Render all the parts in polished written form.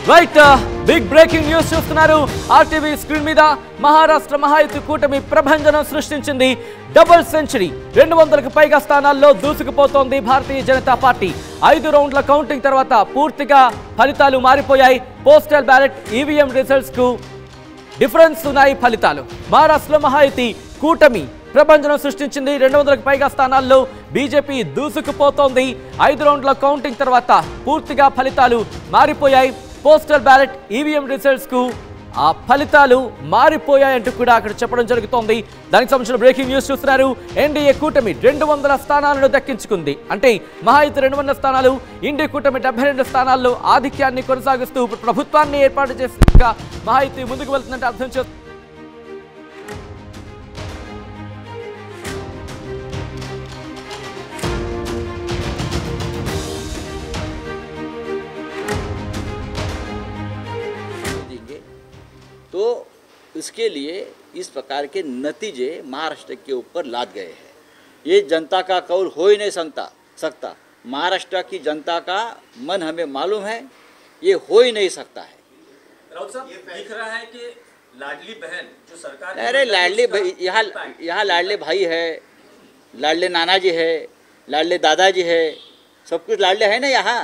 Right big breaking news చూస్తున్నారు RTV screen మీద మహారాష్ట్ర మహాయుతి కూటమి ప్రభంజనం సృష్టించింది డబుల్ సెంచరీ 200కు పైగా స్థానాల్లో దూసుకుపోతోంది భారతీయ జనతా పార్టీ 5 రౌండ్ల కౌంటింగ్ తర్వాత పూర్తిగా ఫలితాలు మారిపోయాయి పోస్టల్ బ్యాలెట్ ఈవీఎం రిజల్ట్స్ కు డిఫరెన్స్ ఉన్నాయి ఫలితాలు మహారాష్ట్ర మహాయుతి కూటమి ప్రభంజనం సృష్టించింది 200కు పైగా స్థానాల్లో బీజేపీ దూసుకుపోతోంది 5 రౌండ్ల కౌంటింగ్ తర్వాత పూర్తిగా ఫలితాలు మారిపోయాయి పోస్టల్ బ్యాలెట్ ఈవీఎం రిజల్ట్స్ కు ఆ ఫలితాలు మారిపోయాయంటూ కూడా అక్కడ చెప్పడం జరుగుతోంది దానికి సంబంధించిన బ్రేకింగ్ న్యూస్ చూస్తున్నారు ఎన్డీఏ కూటమి 200 స్థానాలను దక్కించుకుంది అంటే మహాయుతి 200 స్థానాలు ఇండియా కూటమి 72 స్థానాల్లో ఆధిక్యాన్ని కొనసాగిస్తూ ప్రభుత్వాన్ని ఏర్పాటు చేసిన మహాయుతి ముందుకు వెళ్తుందంటే అర్థం చేస్తుంది तो इसके लिए इस प्रकार के नतीजे महाराष्ट्र के ऊपर लाद गए हैं ये जनता का कौल हो ही नहीं सकता महाराष्ट्र की जनता का मन हमें मालूम है ये हो ही नहीं सकता है राउत साहब दिख रहा है कि लाडली बहन जो सरकार अरे लाडली भाई यहाँ लाडले भाई है लाडले नाना जी है लाडले दादाजी है सब कुछ लाडले है ना यहाँ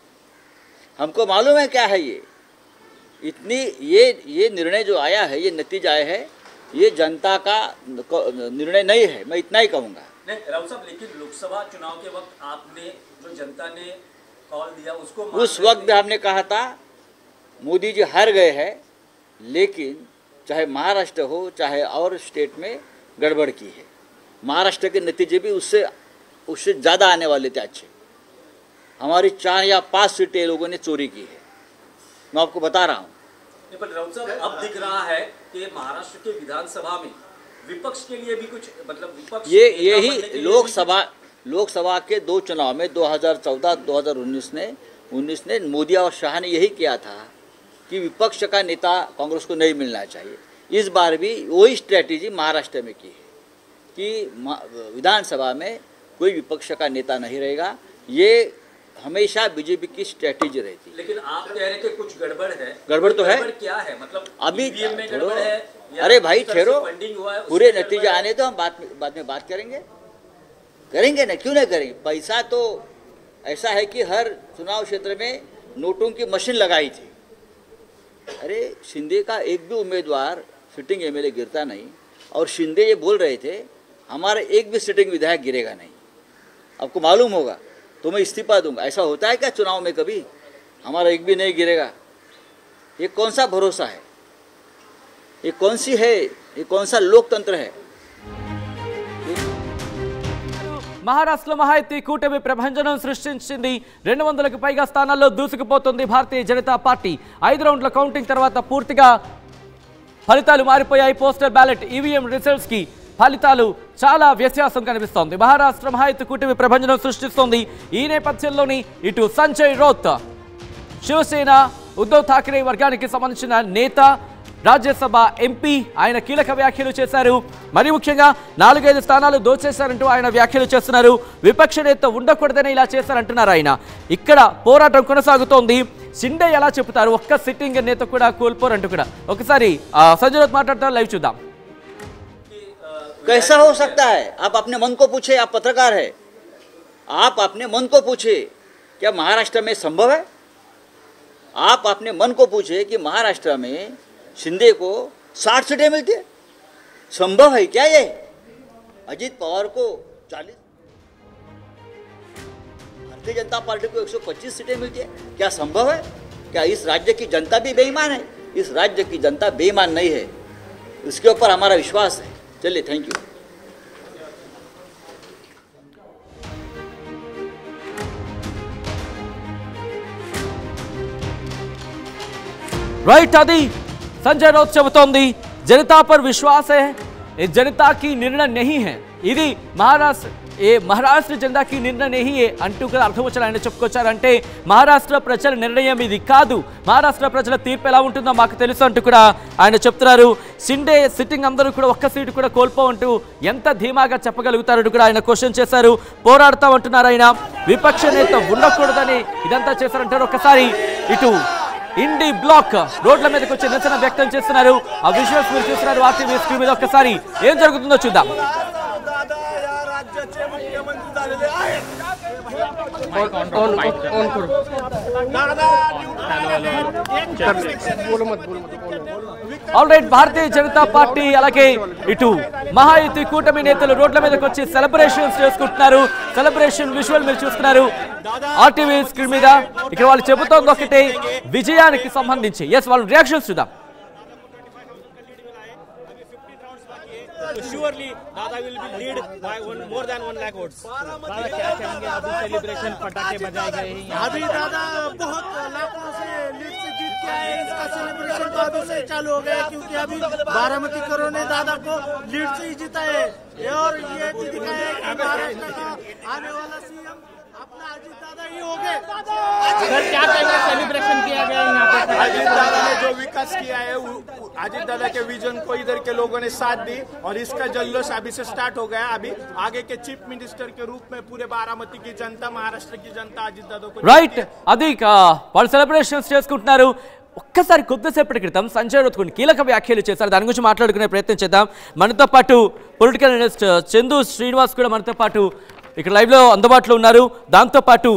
हमको मालूम है क्या है इतनी ये निर्णय जो आया है ये नतीजा आया है ये जनता का निर्णय नहीं है मैं इतना ही कहूँगा नहीं राउत साहब लेकिन लोकसभा चुनाव के वक्त आपने जो जनता ने कॉल दिया उसको उस वक्त भी हमने कहा था मोदी जी हार गए हैं लेकिन चाहे महाराष्ट्र हो चाहे और स्टेट में गड़बड़ की है महाराष्ट्र के नतीजे भी उससे ज़्यादा आने वाले थे अच्छे हमारी 4 या 5 सीटें लोगों ने चोरी की है मैं आपको बता रहा हूँ पर राउत साहब अब दिख रहा है कि महाराष्ट्र के विधानसभा में विपक्ष के लिए भी कुछ मतलब विपक्ष यही लोकसभा के 2 चुनाव में 2014-2019 ने मोदी और शाह ने यही किया था कि विपक्ष का नेता कांग्रेस को नहीं मिलना चाहिए इस बार भी वही स्ट्रैटेजी महाराष्ट्र में की है कि विधानसभा में कोई विपक्ष का नेता नहीं रहेगा ये हमेशा बीजेपी की स्ट्रेटेजी रहती है लेकिन आप कह रहे हैं कि कुछ गड़बड़ है गड़बड़ तो है क्या है मतलब अभी में गड़बड़ है अरे भाई ठहरो हुआ है पूरे नतीजे आने तो हम बाद में बात करेंगे ना क्यों नहीं करेंगे पैसा तो ऐसा है कि हर चुनाव क्षेत्र में नोटों की मशीन लगाई थी अरे शिंदे का एक भी उम्मीदवार सिटिंग एमएलए गिरता नहीं और शिंदे ये बोल रहे थे हमारा एक भी सिटिंग विधायक गिरेगा नहीं आपको मालूम होगा तो मैं इस्तीफा दूंगा ऐसा होता है क्या चुनाव में कभी हमारा एक भी नहीं गिरेगा ये कौन सा भरोसा है ये कौन सी है ये कौन सा लोकतंत्र है మహారాష్ట్ర మహాయుతి కూటమి ప్రభంజనం సృష్టించింది 200కు పైగా స్థానాల్లో దూసుకుపోతుంది భారతీయ జనతా పార్టీ 5 రౌండ్ల కౌంటింగ్ తర్వాత పూర్తిగా ఫలితాలు మారిపోయాయి పోస్టల్ బ్యాలెట్ ఈవీఎం రిజల్ట్స్ కి ఫలితాలు చాలా వ్యత్యాసం కనిపిస్తోంది మహారాష్ట్ర మహాయుతి కూటమి ప్రభంజనం సృష్టిస్తోంది ఈ నేపథ్యంలోని ఇటు సంజయ్ రౌత్ శివసేన ఉద్ధవ్ ఠాక్రే వర్గానికి సంబంధించిన నేత రాజ్యసభ ఎంపీ ఆయన కీలక వ్యాఖ్యలు చేశారు మరి ముఖ్యంగా 4-5 స్థానాలు దోచేశారంటూ ఆయన వ్యాఖ్యలు చేస్తున్నారు విపక్ష నేత ఉండకూడదని ఇలా చేశారంటున్నారు ఆయన ఇక్కడ పోరాటం కొనసాగుతోంది షిండే ఎలా చెప్తారు ఒక్క సిట్టింగ్ నేత కూడా కోల్పోరంటూ కూడా ఒకసారి సంజయ్ రౌత్ మాట్లాడతారు లైవ్ చూద్దాం कैसा हो सकता है आप अपने मन को पूछे आप पत्रकार है आप अपने मन को पूछे क्या महाराष्ट्र में संभव है आप अपने मन को पूछे कि महाराष्ट्र में शिंदे को 60 सीटें मिलती है संभव है क्या ये अजीत पवार को 40 भारतीय जनता पार्टी को 125 सीटें मिलती है क्या संभव है क्या इस राज्य की जनता भी बेईमान है इस राज्य की जनता बेईमान नहीं है इसके ऊपर हमारा विश्वास है चलिए थैंक यू राइट आदि संजय राउत చెబుతోంది जनता पर विश्वास है ये जनता की निर्णय नहीं है ఇది మహారాష్ట్ర जनता की निर्णय नहीं है అంటూ కూడా అర్థం వచ్చేలా ఆయన చెప్పుకొచ్చారంటే మహారాష్ట్ర ప్రజల నిర్ణయం ఇది కాదు మహారాష్ట్ర ప్రజల తీర్పు ఎలా ఉంటుందో మాకు తెలుసు అంటూ కూడా ఆయన చెప్తున్నారు షిండే సిట్టింగ్ అందరూ కూడా ఒక్క సీటు కూడా కోల్పోంటూ ఎంత ధీమాగా చెప్పగలుగుతారంటూ కూడా ఆయన క్వశ్చన్ చేశారు పోరాడతామంటున్నారు ఆయన విపక్ష నేత ఉండకూడదని ఇదంతా చేశారంటారు ఒకసారి ఇటు ఇండి బ్లాక్ రోడ్ల మీదకి వచ్చి నిరసన వ్యక్తం చేస్తున్నారు. ఆ విజువల్స్ మీరు చూస్తున్నారు RTV స్క్రీన్ మీద. ఒక్కసారి ఏం జరుగుతుందో చూద్దాం. ఆల్రైట్, భారతీయ జనతా పార్టీ అలాగే ఇటు మహాయుతి కూటమి నేతలు రోడ్ల మీదకి వచ్చి సెలబ్రేషన్స్ చేసుకుంటున్నారు. సెలబ్రేషన్ విజువల్ మీరు చూస్తున్నారు RTV స్క్రీన్ మీద. ఇక్కడ వాళ్ళు చెబుతోంది ఒకటే, విజయానికి సంబంధించి. వాళ్ళ రియాక్షన్స్ చూద్దాం. Surely Dada will be lead by more than 1 lakh votes. Dada क्या कहेंगे? अभी सेलिब्रेशन पटाखे बजाए गए हैं. अभी दादा बहुत लाखों से लीड से जीत के आए. इसका सेलिब्रेशन तो अभी से चालू हो गया क्योंकि अभी बारामती करो ने दादा को लीड से ही जीता है और ये भी दिखाया है कि महाराष्ट्र का आने वाला सीएम अपना अजीत दादा ही हो गए. सर क्या कहेंगे? सेलिब्रेशन किया गया यहाँ पे. अजीत दादा ने जो विकास किया है, अजीत दादा के विजन को इधर के लोगों ने साथ दी और इसका जल्लोष अभी से स्टार्ट हो गया. अभी आगे के चीफ मिनिस्टर के रूप में पूरे बारामती की जनता, महाराष्ट्र की जनता अजीत दादा को రైట్, అది వాళ్ళు సెలబ్రేషన్స్ చేసుకుంటున్నారు. ఒక్కసారి కొద్దిసేపటి క్రితం సంజయ్ రావుత్ కొన్ని కీలక వ్యాఖ్యలు చేశారు. దాని గురించి మాట్లాడుకునే ప్రయత్నం చేద్దాం. మనతో పాటు పొలిటికల్ అనలిస్ట్ చందు శ్రీనివాస్ కూడా మనతో పాటు ఇక్కడ లైవ్లో అందుబాటులో ఉన్నారు. దాంతోపాటు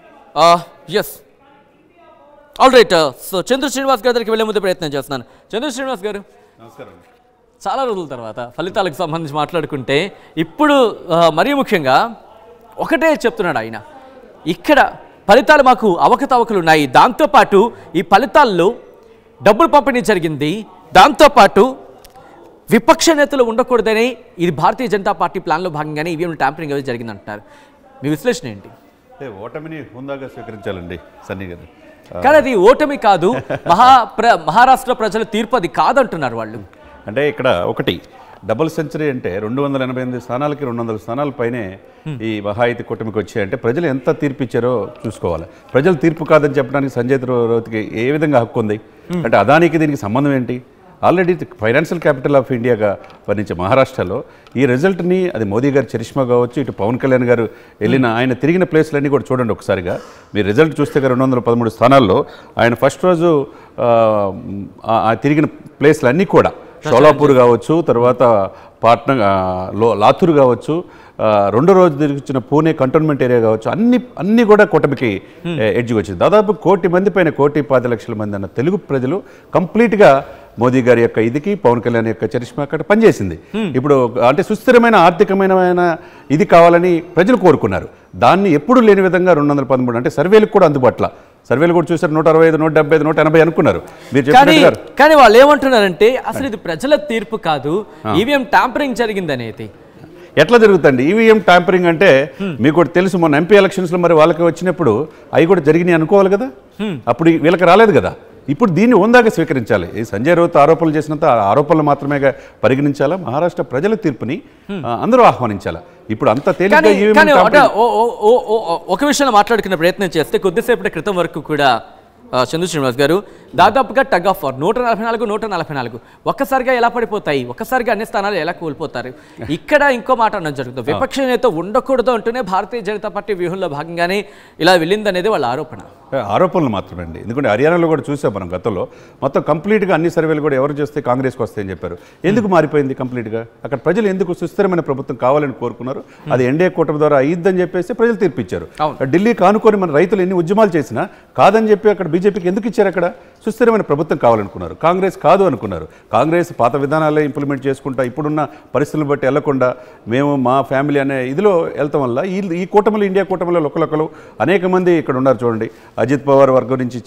ఆల్రైట్, సో చంద్ర శ్రీనివాస్ గారి దగ్గరికి వెళ్ళే ముందు ప్రయత్నం చేస్తున్నాను. చంద్ర శ్రీనివాస్ గారు, నమస్కారం. చాలా రోజుల తర్వాత ఫలితాలకు సంబంధించి మాట్లాడుకుంటే ఇప్పుడు మరీ ముఖ్యంగా ఒకటే చెప్తున్నాడు ఆయన, ఇక్కడ ఫలితాలు మాకు అవకతవకలు ఉన్నాయి. దాంతోపాటు ఈ ఫలితాల్లో డబ్బులు పంపిణీ జరిగింది. దాంతోపాటు విపక్ష నేతలు ఉండకూడదని ఇది భారతీయ జనతా పార్టీ ప్లాన్లో భాగంగానే ఈవీఎం ట్యాంపరింగ్ అనేది జరిగిందంటున్నారు. మీ విశ్లేషణ ఏంటి? ఓటమిని హుందాగా స్వీకరించాలండి సన్నీ గారు. కానీ అది ఓటమి కాదు, మహారాష్ట్ర ప్రజల తీర్పు అది కాదంటున్నారు వాళ్ళు. అంటే ఇక్కడ ఒకటి డబుల్ సెంచరీ అంటే 288 స్థానాలకి 200 స్థానాల పైనే ఈ మహాయుతి కూటమికి వచ్చాయంటే ప్రజలు ఎంత తీర్పు ఇచ్చారో చూసుకోవాలి. ప్రజలు తీర్పు కాదని చెప్పడానికి సంజయ్ రావుత్కి ఏ విధంగా హక్కు ఉంది? అంటే అదానికి దీనికి సంబంధం ఏంటి? ఆల్రెడీ ఫైనాన్షియల్ క్యాపిటల్ ఆఫ్ ఇండియాగా వర్ణించే మహారాష్ట్రలో ఈ రిజల్ట్ని, అది మోదీ గారి చరిష్మా కావచ్చు, ఇటు పవన్ కళ్యాణ్ గారు వెళ్ళిన ఆయన తిరిగిన ప్లేస్లన్నీ కూడా చూడండి ఒకసారిగా. మీరు రిజల్ట్ చూస్తే 213 స్థానాల్లో ఆయన ఫస్ట్ రోజు తిరిగిన ప్లేస్లన్నీ కూడా షోలాపూర్ కావచ్చు, తర్వాత పాట్నా, లాతూర్ కావచ్చు, రెండో రోజు తిరిగిచ్చిన పూణే కంటోన్మెంట్ ఏరియా కావచ్చు, అన్ని కూడా కూటమికి ఎడ్జ్కి వచ్చింది. దాదాపు 1 కోటి మంది పైన 1,10,00,000 మంది అన్న తెలుగు ప్రజలు కంప్లీట్గా మోదీ గారి యొక్క ఇదికి, పవన్ కళ్యాణ్ యొక్క చరిష్మా అక్కడ పనిచేసింది. ఇప్పుడు అంటే సుస్థిరమైన ఆర్థికమైన ఇది కావాలని ప్రజలు కోరుకున్నారు. దాన్ని ఎప్పుడు లేని విధంగా 213 అంటే సర్వేలకు కూడా అందుబాటులో, సర్వేలు కూడా చూసారు 165, 175, 180 అనుకున్నారు. మీరు చెప్పినట్టు కానీ వాళ్ళు ఏమంటున్నారంటే అసలు ఇది ప్రజల తీర్పు కాదు, ఈవీఎం ట్యాంపరింగ్ జరిగిందనేది. ఎట్లా జరుగుతుంది ఈవీఎం ట్యాంపరింగ్ అంటే? మీకు కూడా తెలుసు, మొన్న ఎంపీ ఎలక్షన్స్లో మరి వాళ్ళకి వచ్చినప్పుడు అవి కూడా జరిగినాయి అనుకోవాలి కదా, అప్పుడు వీళ్ళకి రాలేదు కదా. ఇప్పుడు దీన్ని ఉందాక స్వీకరించాలి. ఈ సంజయ్ రావుత్ ఆరోపణలు చేసినంత ఆరోపణలు మాత్రమే పరిగణించాలా? మహారాష్ట్ర ప్రజల తీర్పుని అందరూ ఆహ్వానించాలా? ఇప్పుడు అంత తేలిగ్గా ఒక విషయంలో మాట్లాడుకునే ప్రయత్నం చేస్తే కొద్దిసేపటి క్రితం వరకు కూడా చంద్ర శ్రీనివాస్ గారు దాదాపుగా టగ్ ఆఫ్ వార్ 144 ఒక్కసారిగా ఎలా పడిపోతాయి, ఒక్కసారిగా అన్ని స్థానాలు ఎలా కోల్పోతారు. ఇక్కడ ఇంకో మాట అన్నది జరుగుతుంది, విపక్ష నేత ఉండకూడదు అంటూనే భారతీయ జనతా పార్టీ వ్యూహంలో భాగంగానే ఇలా వెళ్ళిందనేది వాళ్ళ ఆరోపణ. ఆరోపణలు మాత్రమే అండి. ఎందుకంటే హర్యానాలో కూడా చూసాం మనం గతంలో, మొత్తం కంప్లీట్గా అన్ని సర్వేలు కూడా ఎవరు చేస్తే కాంగ్రెస్కి వస్తాయని చెప్పారు. ఎందుకు మారిపోయింది కంప్లీట్గా? అక్కడ ప్రజలు ఎందుకు సుస్థిరమైన ప్రభుత్వం కావాలని కోరుకున్నారు, అది ఎన్డీఏ కూటమి ద్వారా అయ్యిద్దని చెప్పేసి ప్రజలు తీర్పిచ్చారు. ఢిల్లీకి ఆనుకొని మన రైతులు ఎన్ని ఉద్యమాలు చేసినా కాదని చెప్పి అక్కడ బీజేపీకి ఎందుకు ఇచ్చారు? అక్కడ సుస్థిరమైన ప్రభుత్వం కావాలనుకున్నారు. కాంగ్రెస్ కాదు అనుకున్నారు. కాంగ్రెస్ పాత విధానాలే ఇంప్లిమెంట్ చేసుకుంటా ఇప్పుడున్న పరిస్థితులను బట్టి వెళ్లకుండా మేము మా ఫ్యామిలీ అనే ఇదిలో వెళ్తాం వల్ల ఈ కూటమిలో, ఇండియా కూటమిలో ఒకరు అనేక మంది ఇక్కడ ఉన్నారు. చూడండి, అజిత్ పవార్ వర్గం నుంచి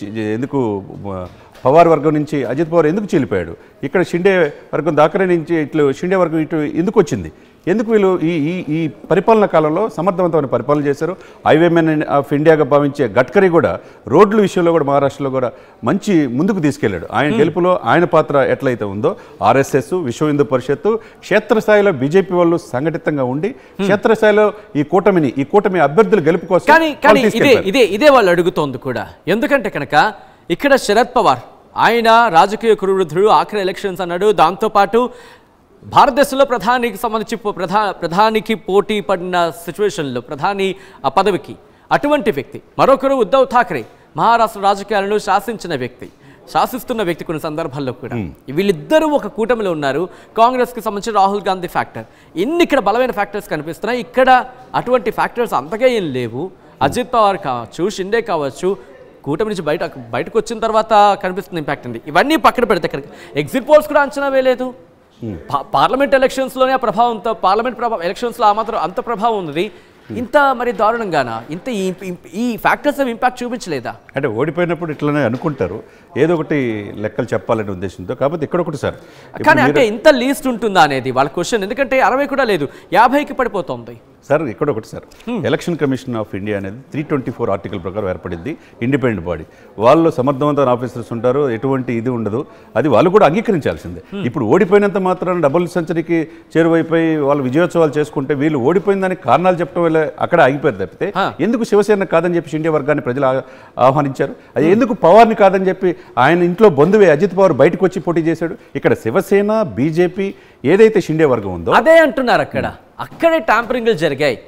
అజిత్ పవార్ ఎందుకు చీలిపోయాడు? ఇక్కడ షిండే వర్గం దాకరే నుంచి ఇట్లు షిండే వర్గం ఇటు ఎందుకు వచ్చింది? ఎందుకు వీళ్ళు ఈ పరిపాలన కాలంలో సమర్థవంతమైన పరిపాలన చేశారు. హైవేమెన్ ఆఫ్ ఇండియాగా భావించే గడ్కరీ కూడా రోడ్ల విషయంలో కూడా మహారాష్ట్రలో కూడా మంచి ముందుకు తీసుకెళ్లాడు. ఆయన గెలుపులో ఆయన పాత్ర ఎట్లయితే ఉందో ఆర్ఎస్ఎస్, విశ్వ హిందూ పరిషత్తు, క్షేత్రస్థాయిలో బీజేపీ వాళ్ళు సంఘటితంగా ఉండి క్షేత్రస్థాయిలో ఈ కూటమి అభ్యర్థుల గెలుపు కోసం ఇదే వాళ్ళు అడుగుతోంది కూడా. ఎందుకంటే కనుక ఇక్కడ శరద్ పవార్ ఆయన రాజకీయ కురువృద్ధుడు, ఆఖరి ఎలక్షన్స్ అన్నాడు. దాంతోపాటు భారతదేశంలో ప్రధానికి సంబంధించి ప్రధానికి పోటీ పడిన సిచ్యువేషన్లో ప్రధాని పదవికి అటువంటి వ్యక్తి. మరొకరు ఉద్ధవ్ ఠాక్రే మహారాష్ట్ర రాజకీయాలను శాసిస్తున్న వ్యక్తి కొన్ని సందర్భాల్లో కూడా. వీళ్ళిద్దరూ ఒక కూటమిలో ఉన్నారు. కాంగ్రెస్కి సంబంధించి రాహుల్ గాంధీ ఫ్యాక్టర్, ఇన్ని ఇక్కడ బలమైన ఫ్యాక్టర్స్ కనిపిస్తున్నాయి. ఇక్కడ అటువంటి ఫ్యాక్టర్స్ అంతగా ఏం లేవు. అజిత్ పవార్ కావచ్చు, షిండే కావచ్చు, కూటమి నుంచి బయటకు వచ్చిన తర్వాత కనిపిస్తుంది ఇంపాక్ట్ అండి. ఇవన్నీ పక్కన పెడితే ఎగ్జిట్ పోల్స్ కూడా అంచనా వేయలేదు. పార్లమెంట్ ఎలక్షన్స్లోనే ఆ ప్రభావంతో, పార్లమెంట్ ఎలక్షన్స్లో ఆ మాత్రం అంత ప్రభావం ఉంది. ఇంత మరి దారుణంగానా? ఇంత ఈ ఫ్యాక్టర్స్ ఇంపాక్ట్ చూపించలేదా? అంటే ఓడిపోయినప్పుడు ఇట్లనే అనుకుంటారు, ఏదో ఒకటి లెక్కలు చెప్పాలనే ఉద్దేశంతో. కాకపోతే ఇక్కడ ఒకటి సార్, కానీ అంటే ఇంత లీస్ట్ ఉంటుందా అనేది వాళ్ళ క్వశ్చన్. ఎందుకంటే 60 కూడా లేదు, 50కి పడిపోతుంది సార్. ఇక్కడ ఒకటి sir, election commission of India అనేది 324 ఆర్టికల్ ప్రకారం ఏర్పడింది, ఇండిపెండెంట్ బాడీ. వాళ్ళు సమర్థవంతమైన ఆఫీసర్స్ ఉంటారు, ఎటువంటి ఇది ఉండదు, అది వాళ్ళు కూడా అంగీకరించాల్సిందే. ఇప్పుడు ఓడిపోయినంత మాత్రాన డబుల్ సెంచరీకి చేరువైపోయి వాళ్ళు విజయోత్సవాలు చేసుకుంటే వీళ్ళు ఓడిపోయిన దానికి కారణాలు చెప్పడం వల్ల అక్కడ ఆగిపోయారు తప్పితే ఎందుకు శివసేన కాదని చెప్పి షిండే వర్గాన్ని ప్రజలు ఆహ్వానించారు? అది ఎందుకు పవార్ని కాదని చెప్పి ఆయన ఇంట్లో బంధువే అజిత్ పవార్ బయటకు వచ్చి పోటీ చేశాడు? ఇక్కడ శివసేన, బీజేపీ ఏదైతే షిండే వర్గం ఉందో అదే అంటున్నారు. అక్కడే ట్యాంపరింగ్లు జరిగాయి,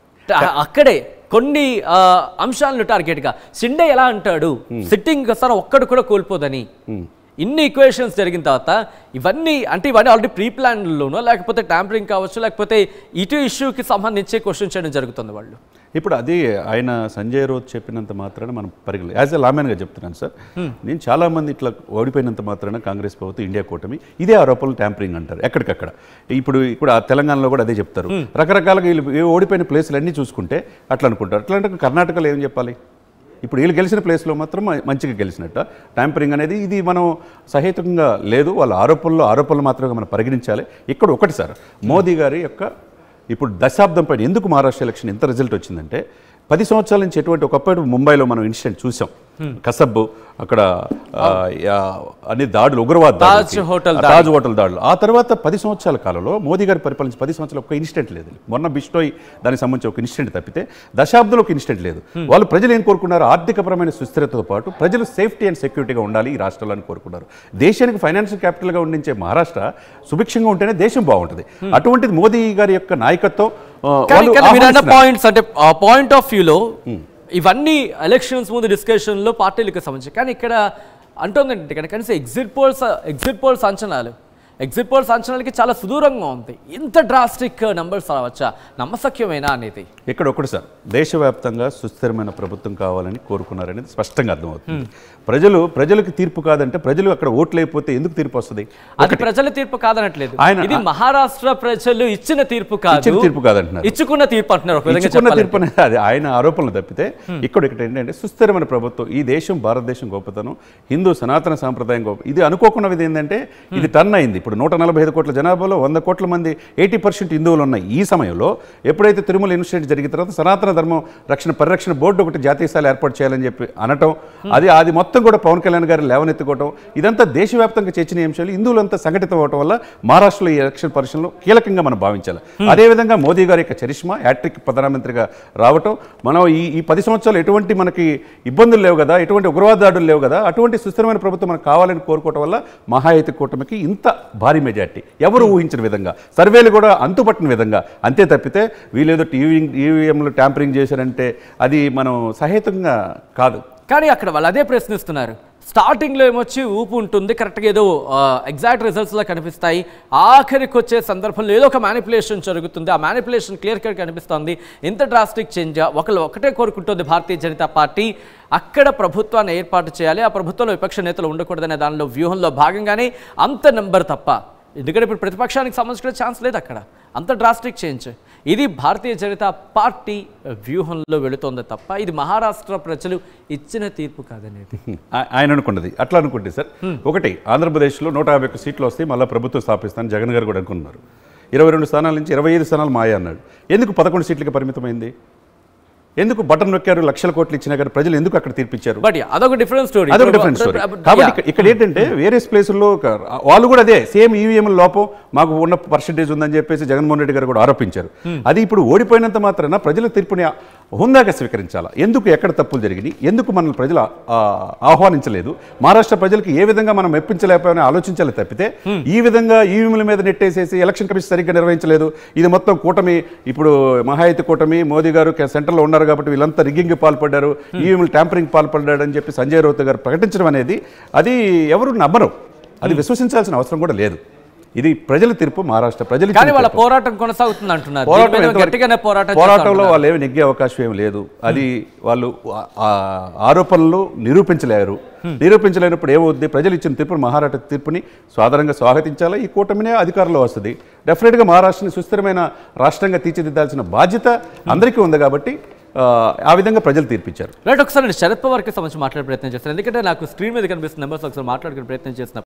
అక్కడే కొన్ని అంశాలను టార్గెట్గా. షిండే ఎలా అంటాడు, సిట్టింగ్ సార్ ఒక్కడు కూడా కోల్పోదని. ఇన్ని ఈక్వేషన్స్ జరిగిన తర్వాత ఇవన్నీ ఆల్రెడీ ప్రీ ప్లాన్లోనో లేకపోతే ట్యాంపరింగ్ కావచ్చు, లేకపోతే ఇటు ఇష్యూకి సంబంధించి క్వశ్చన్ చేయడం జరుగుతుంది వాళ్ళు. ఇప్పుడు అది ఆయన సంజయ్ రౌత్ చెప్పినంత మాత్రాన మనం పరిగణలో యాజ్ ఎ లామెన్గా చెప్తున్నాను సార్. నేను చాలామంది ఇట్లా ఓడిపోయినంత మాత్రాన కాంగ్రెస్ ప్రభుత్వం, ఇండియా కూటమి ఇదే ఆరోపణలు ట్యాంపరింగ్ అంటారు ఎక్కడికక్కడ. ఇప్పుడు ఆ తెలంగాణలో కూడా అదే చెప్తారు. రకరకాలుగా వీళ్ళు ఓడిపోయిన ప్లేసులు అన్నీ చూసుకుంటే అట్లా అనుకుంటారు. అట్లా అంటే కర్ణాటకలో ఏం చెప్పాలి? ఇప్పుడు వీళ్ళు గెలిచిన ప్లేస్లో మాత్రం మంచిగా గెలిచినట్ట. ట్యాంపరింగ్ అనేది ఇది మనం సహేతుకంగా లేదు, వాళ్ళ ఆరోపణలు మాత్రమే మనం పరిగణించాలి. ఇక్కడ ఒకటి సార్, మోదీ గారి యొక్క ఇప్పుడు దశాబ్దం పైన ఎందుకు మహారాష్ట్ర ఎలక్షన్ ఎంత రిజల్ట్ వచ్చిందంటే 10 సంవత్సరాల నుంచి ఎటువంటి ఒకప్పుడు ముంబైలో మనం ఇన్సిడెంట్ చూసాం, కసబ్ అక్కడ అన్ని దాడులు, ఉగ్రవాద తాజ్ హోటల్ దాడులు. ఆ తర్వాత 10 సంవత్సరాల కాలంలో మోదీ గారు పరిపాలించి 10 సంవత్సరాలు ఒక ఇన్సిడెంట్ లేదు. మొన్న బిష్టోయ్ దానికి సంబంధించి ఒక ఇన్సిడెంట్ తప్పితే దశాబ్దంలో ఒక ఇన్సిడెంట్ లేదు. వాళ్ళు ప్రజలు ఏం కోరుకున్నారు? ఆర్థికపరమైన సుస్థిరతతో పాటు ప్రజలు సేఫ్టీ అండ్ సెక్యూరిటీగా ఉండాలి ఈ రాష్ట్రాలను కోరుకున్నారు. దేశానికి ఫైనాన్షియల్ క్యాపిటల్గా ఉండించే మహారాష్ట్ర సుభిక్షంగా ఉంటేనే దేశం బాగుంటుంది. అటువంటిది మోదీ గారి యొక్క నాయకత్వం. పాయింట్స్ అంటే పాయింట్ ఆఫ్ వ్యూలో ఇవన్నీ ఎలక్షన్స్ ముందు డిస్కషన్లో పార్టీలకు సంబంధించి, కానీ ఇక్కడ అంటుందంటే కనుక ఎగ్జిట్ పోల్స్ అంచనాలకి చాలా సుదూరంగా ఉంది. ఇంత డ్రాస్టిక్ నంబర్స్ రావచ్చా? నమ్మశక్యమేనా అనేది ఇక్కడ ఒకటి సార్, దేశవ్యాప్తంగా సుస్థిరమైన ప్రభుత్వం కావాలని కోరుకున్నారనేది స్పష్టంగా అర్థమవుతుంది. ప్రజలకు తీర్పు కాదంటే ప్రజలు అక్కడ ఓట్లు అయిపోతే ఎందుకు తీర్పు వస్తుంది? అది ప్రజల తీర్పు కాదనట్లేదు, ఇది మహారాష్ట్ర ప్రజలు ఇచ్చిన తీర్పు కాదంటున్నారు, ఇచ్చుకున్న తీర్పు అంటున్నారు. తీర్పు అనేది అది ఆయన ఆరోపణలు తప్పితే ఇక్కడ ఒకటి ఏంటంటే సుస్థిరమైన ప్రభుత్వం, ఈ దేశం భారతదేశం గొప్పతనం, హిందూ సనాతన సాంప్రదాయం గొప్ప. ఇది అనుకోకున్నది ఏంటంటే ఇది టర్న్ అయింది. ఇప్పుడు 145 కోట్ల జనాభాలో 100 కోట్ల మంది 80% హిందువులు ఉన్నాయి. ఈ సమయంలో ఎప్పుడైతే తిరుమల ఇన్సిడెంట్ జరిగిన తర్వాత సనాతన ధర్మం పరిరక్షణ బోర్డు ఒకటి జాతీయ స్థాయిలో ఏర్పాటు చేయాలని చెప్పి అనటం, అది మొత్తం కూడా పవన్ కళ్యాణ్ గారు లేవనెత్తుకోవటం, ఇదంతా దేశవ్యాప్తంగా చర్చనీయాంశాలు. హిందువులంతా సంఘటితం అవటం వల్ల మహారాష్ట్రలో ఈ ఎలక్షన్ పరిశీలనలో కీలకంగా మనం భావించాలి. అదేవిధంగా మోదీ గారి యొక్క చరిష్మా, హ్యాట్రిక్ ప్రధానమంత్రిగా రావటం, మనం ఈ 10 సంవత్సరాలు ఎటువంటి మనకి ఇబ్బందులు లేవు కదా, ఎటువంటి ఉగ్రవాద దాడులు లేవు కదా, అటువంటి సుస్థిరమైన ప్రభుత్వం మనకు కావాలని కోరుకోవటం వల్ల మహాయుతి కూటమికి ఇంత భారీ మెజార్టీ, ఎవరు ఊహించిన విధంగా, సర్వేలు కూడా అంతుపట్టిన విధంగా. అంతే తప్పితే వీళ్ళేదో ఈవీఎంలు ట్యాంపరింగ్ చేశారంటే అది మనం సహేతంగా కాదు. కానీ అక్కడ వాళ్ళు అదే ప్రశ్నిస్తున్నారు. స్టార్టింగ్లో ఏమొచ్చి ఊపు ఉంటుంది, కరెక్ట్గా ఏదో ఎగ్జాక్ట్ రిజల్ట్స్లో కనిపిస్తాయి, ఆఖరికి వచ్చే సందర్భంలో ఏదో ఒక మ్యానిపులేషన్ జరుగుతుంది. ఆ మ్యానిపులేషన్ క్లియర్ కట్ కనిపిస్తుంది. ఇంత డ్రాస్టిక్ చేంజ్ ఒకటే కోరుకుంటుంది భారతీయ జనతా పార్టీ. అక్కడ ప్రభుత్వాన్ని ఏర్పాటు చేయాలి, ఆ ప్రభుత్వంలో విపక్ష నేతలు ఉండకూడదనే దానిలో వ్యూహంలో భాగంగానే అంత నెంబర్ తప్ప, ఎందుకంటే ఇప్పుడు ప్రతిపక్షానికి సంబంధించిన ఛాన్స్ లేదు అక్కడ. అంత డ్రాస్టిక్ చేంజ్ ఇది భారతీయ జనతా పార్టీ వ్యూహంలో వెళుతోంది తప్ప ఇది మహారాష్ట్ర ప్రజలు ఇచ్చిన తీర్పు కాదనేది ఆయన అనుకున్నది. అట్లా అనుకుంటే సార్, ఒకటి ఆంధ్రప్రదేశ్లో 151 సీట్లు వస్తాయి, మళ్ళీ ప్రభుత్వం స్థాపిస్తాను జగన్ గారు కూడా అనుకున్నారు. 22 స్థానాల నుంచి 25 స్థానాలు మాయ అన్నాడు. ఎందుకు 11 సీట్లకి పరిమితమైంది? ఎందుకు బటన్ నొక్కారు? లక్షల కోట్లు ఇచ్చినా కానీ ప్రజలు ఎందుకు అక్కడ తీర్పిచ్చారు? అదొక డిఫరెంట్ స్టోరీ. కాబట్టి ఇక్కడ ఏంటంటే వేరియస్ ప్లేసుల్లో వాళ్ళు కూడా అదే సేమ్ ఈవీఎంల లోపం మాకు ఉన్న పర్సెంటేజ్ ఉందని చెప్పేసి జగన్మోహన్ రెడ్డి గారు కూడా ఆరోపించారు. అది ఇప్పుడు ఓడిపోయినంత మాత్రాన ప్రజల తీర్పుని హుందాగా స్వీకరించాలా? ఎందుకు ఎక్కడ తప్పులు జరిగినాయి, ఎందుకు మనల్ని ప్రజలు ఆహ్వానించలేదు, మహారాష్ట్ర ప్రజలకు ఏ విధంగా మనం మెప్పించలేకపోయామని ఆలోచించాలి తప్పితే ఈ విధంగా ఈవీఎంల మీద నెట్టేసేసి ఎలక్షన్ కమిషన్ సరిగ్గా నిర్వహించలేదు, ఇది మొత్తం కూటమి, ఇప్పుడు మహాయుతి కూటమి, మోదీ గారు సెంటర్లో ఉన్నారు ఉన్నారు కాబట్టి వీళ్ళంతా రిగ్గింగ్ పాల్పడ్డారు, ఈవీఎంలు ట్యాంపరింగ్ పాల్పడ్డాడు అని చెప్పి సంజయ్ రౌత్ గారు ప్రకటించడం అనేది అది ఎవరు నమ్మరు, అది విశ్వసించాల్సిన అవసరం కూడా లేదు. ఇది ప్రజల తీర్పు, మహారాష్ట్ర ప్రజలు ఇచ్చిన కానీ వాళ్ళ తీర్పు. పోరాటం కొనసాగుతుంది అంటున్నారు. పోరాటం దీని మీద ఎంతవరకు- గట్టిగానే పోరాటంలో వాళ్ళు ఏమి నెగ్గే అవకాశం ఏమి లేదు. అది వాళ్ళు ఆరోపణలు నిరూపించలేనప్పుడు ఏమవుద్ది? ప్రజలు ఇచ్చిన తీర్పుని, మహారాష్ట్ర తీర్పుని సాధారణంగా స్వాగతించాలా. ఈ కూటమినే అధికారంలో వస్తుంది. డెఫినెట్గా మహారాష్ట్రని సుస్థిరమైన రాష్ట్రంగా తీర్చిదిద్దాల్సిన బాధ్యత అందరికీ ఉంది కాబట్టి ఆ విధంగా ప్రజలు తీర్పిచ్చారు. రైట్, ఒకసారి శరద్ పవార్కి సంబంధించి మాట్లాడే ప్రయత్నం చేస్తాను, ఎందుకంటే నాకు స్క్రీన్ మీద కనిపిస్తున్న నెంబర్స్ ఒకసారి మాట్లాడుకునే ప్రయత్నం చేసిన